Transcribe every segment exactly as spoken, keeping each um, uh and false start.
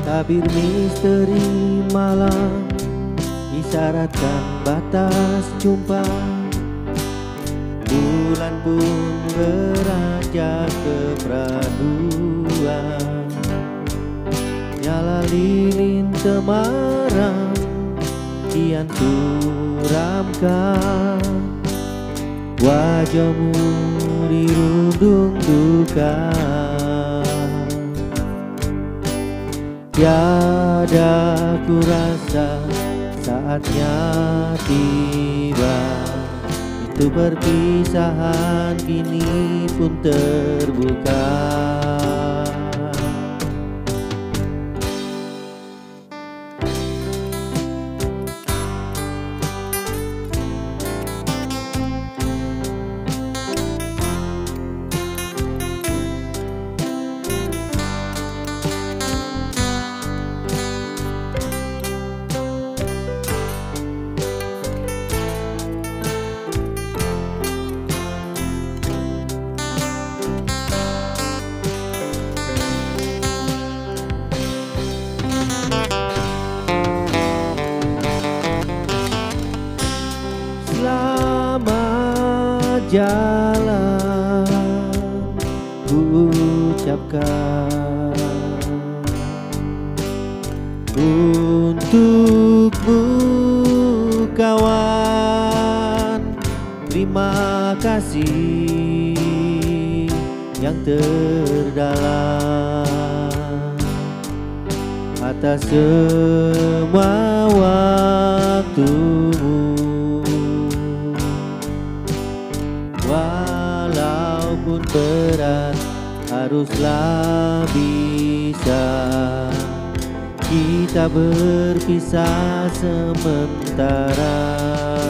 Tabir misteri malam isyaratkan batas jumpa. Bulan pun beranjak ke peraduan. Nyala lilin temaram kian suramkan. Wajahmu dirundung duka. Tiada ku rasa saatnya tiba. Itu perpisahan kini pun terbuka. Selamat jalan ku ucapkan untukmu kawan. Terima kasih yang terdalam atas semua waktumu. Walaupun berat haruslah bisa kita berpisah sementara.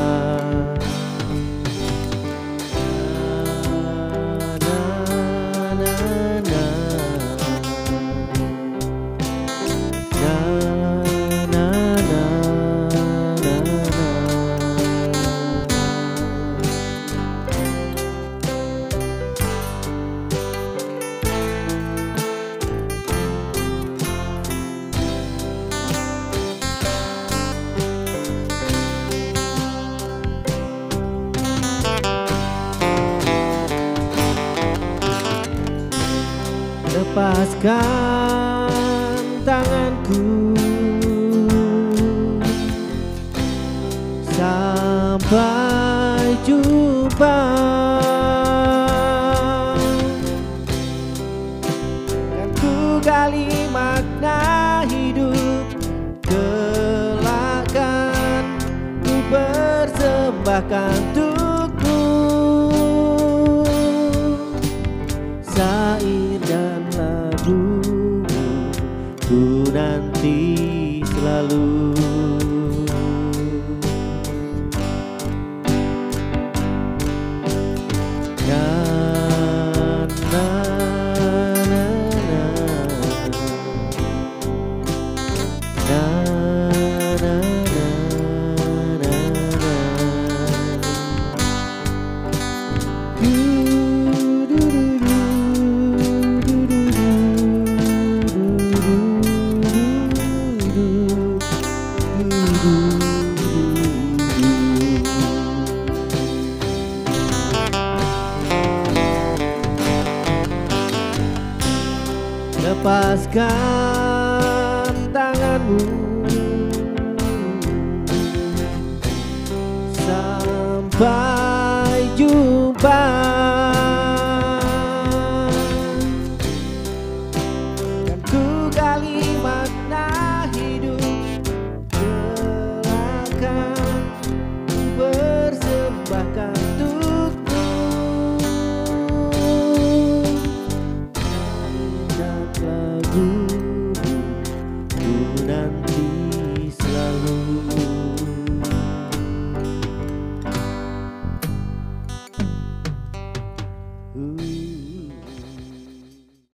Lepaskan tanganku sampai jumpa. Kan ku gali makna hidup, kelak kan ku persembahkan untukmu. Syair dan lagumu ku nanti selalu. Na, na, na, na. Na, na, na, na, na. Lepaskan tanganmu sampai jumpa. Kan ku gali makna hidup, kelak kan ku persembahkan untukmu. Lagumu ku nanti selalu. uh.